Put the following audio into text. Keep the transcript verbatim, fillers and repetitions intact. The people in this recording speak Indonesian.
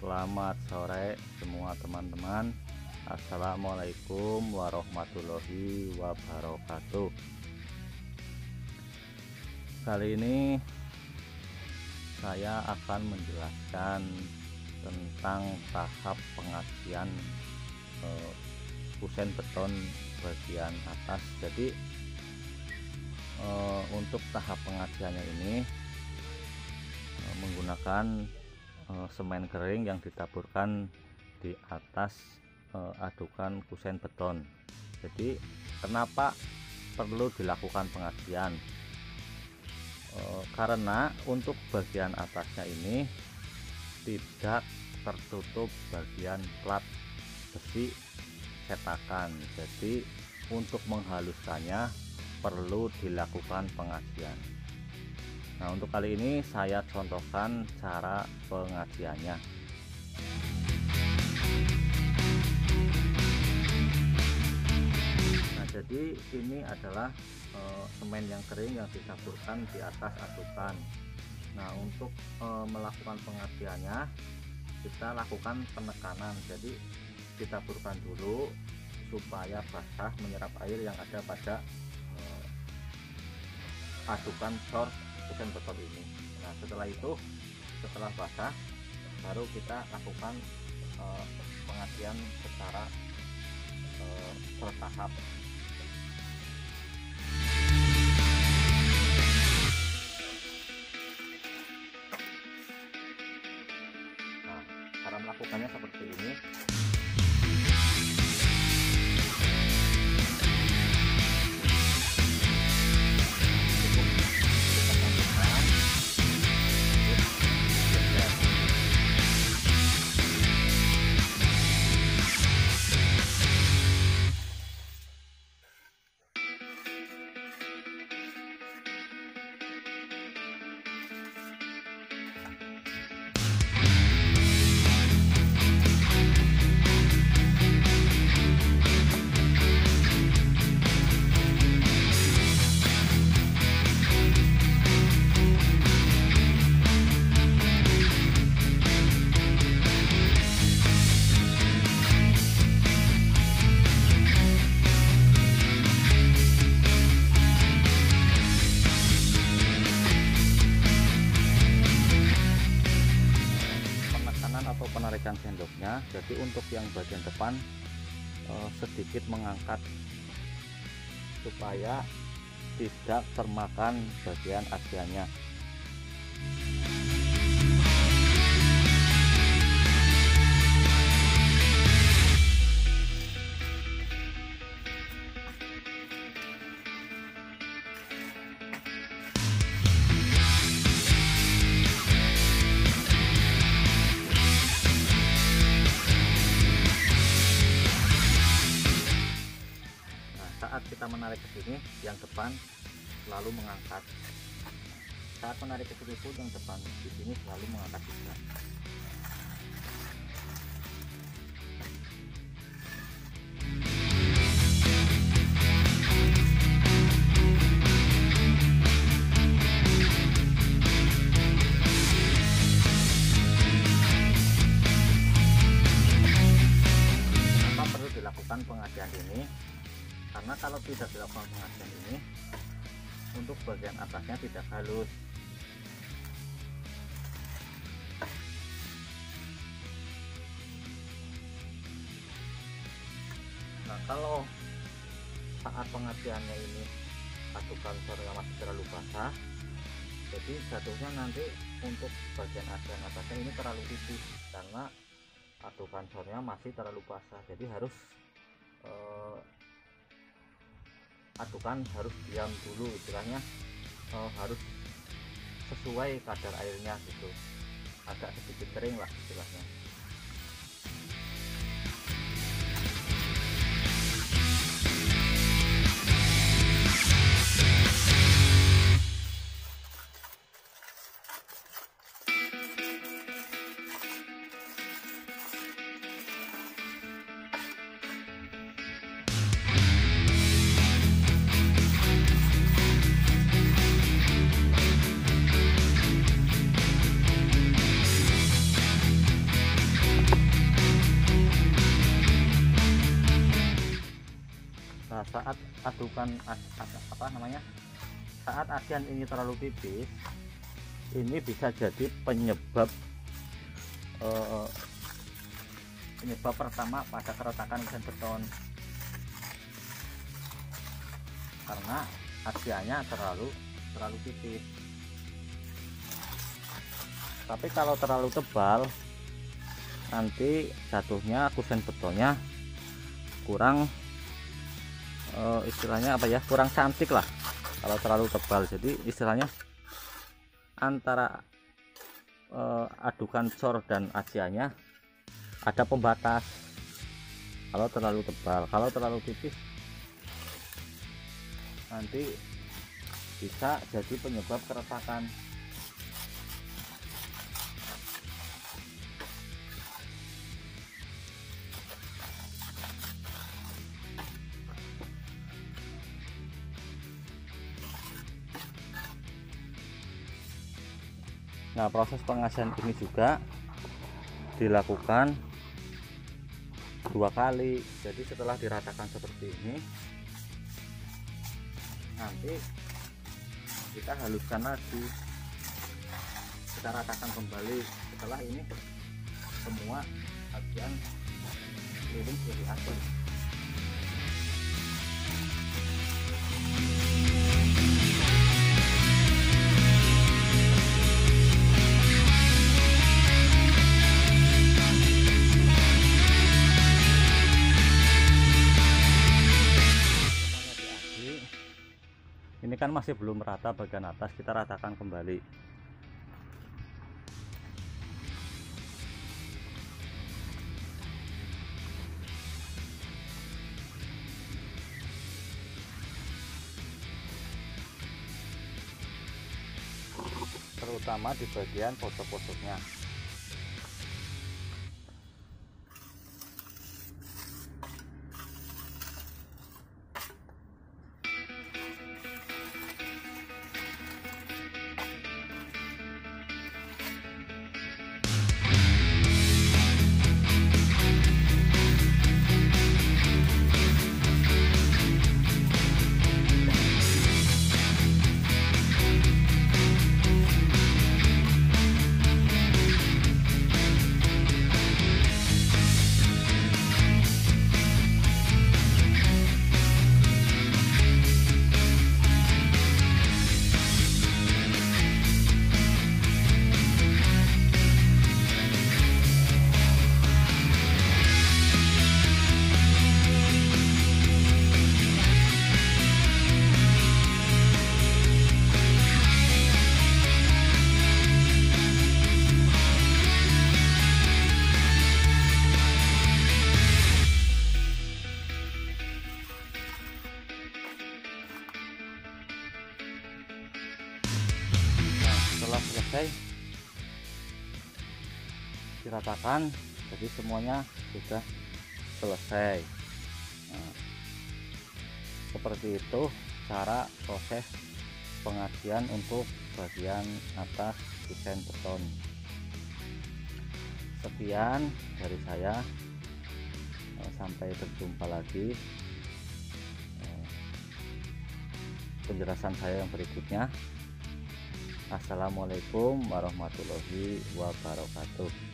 Selamat sore semua teman-teman. Assalamualaikum warahmatullahi wabarakatuh. Kali ini saya akan menjelaskan tentang tahap pengajian eh, kusen beton bagian atas. Jadi eh, untuk tahap pengajiannya ini eh, menggunakan semen kering yang ditaburkan di atas eh, adukan kusen beton. Jadi kenapa perlu dilakukan pengajian? Eh, karena untuk bagian atasnya ini tidak tertutup bagian plat besi cetakan. Jadi untuk menghaluskannya perlu dilakukan pengajian. Nah, untuk kali ini saya contohkan cara pengajiannya. Nah, jadi ini adalah e, semen yang kering yang ditaburkan di atas adukan. Nah, untuk e, melakukan pengajiannya kita lakukan penekanan. Jadi ditaburkan dulu supaya basah menyerap air yang ada pada e, adukan sor kusen beton ini. Nah, setelah itu setelah basah baru kita lakukan uh, pengajian secara uh, bertahap. Nah, cara melakukannya seperti ini. Penarikan sendoknya, jadi untuk yang bagian depan eh, sedikit mengangkat supaya tidak termakan bagian asiannya. Saat kita menarik ke sini, yang depan selalu mengangkat. Saat menarik ke sini pun yang depan di sini selalu mengangkat juga. Kenapa perlu dilakukan pengajian ini? Karena kalau tidak dilakukan pengajian ini, untuk bagian atasnya tidak halus. Nah, kalau saat pengajiannya ini adukan sornya masih terlalu basah, jadi jatuhnya nanti untuk bagian asian atasnya ini terlalu tipis karena adukan sornya masih terlalu basah. Jadi harus eh, adukan harus diam dulu, istilahnya uh, harus sesuai kadar airnya gitu, agak sedikit kering lah istilahnya. saat adukan ad- ad- apa namanya saat adian ini terlalu tipis, ini bisa jadi penyebab eh, penyebab pertama pada keretakan kusen beton, karena adiannya terlalu terlalu tipis. Tapi kalau terlalu tebal, nanti jatuhnya kusen betonnya kurang uh, istilahnya apa ya, kurang cantik lah kalau terlalu tebal. Jadi istilahnya antara uh, adukan cor dan adiannya ada pembatas kalau terlalu tebal. Kalau terlalu tipis nanti bisa jadi penyebab keretakan. Nah, proses pengasian ini juga dilakukan dua kali. Jadi setelah diratakan seperti ini, nanti kita haluskan lagi, kita ratakan kembali. Setelah ini semua bagian keliling jadi atur. Ini kan masih belum rata bagian atas, kita ratakan kembali. Terutama di bagian pojok-pojoknya. Setelah selesai diratakan, jadi semuanya sudah selesai. Nah, seperti itu cara proses pengasian untuk bagian atas kusen beton. Sekian dari saya, sampai berjumpa lagi penjelasan saya yang berikutnya. Assalamualaikum warahmatullahi wabarakatuh.